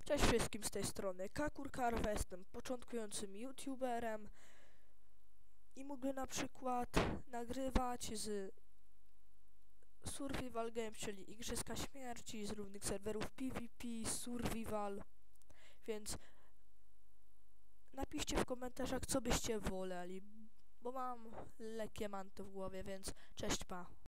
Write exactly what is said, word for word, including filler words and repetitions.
Cześć wszystkim, z tej strony Kakurkarwa, jestem początkującym youtuberem i mógłbym na przykład nagrywać z Survival Games, czyli Igrzyska Śmierci, z różnych serwerów PvP, Survival, więc napiszcie w komentarzach, co byście woleli, bo mam lekkie manto w głowie, więc cześć, pa.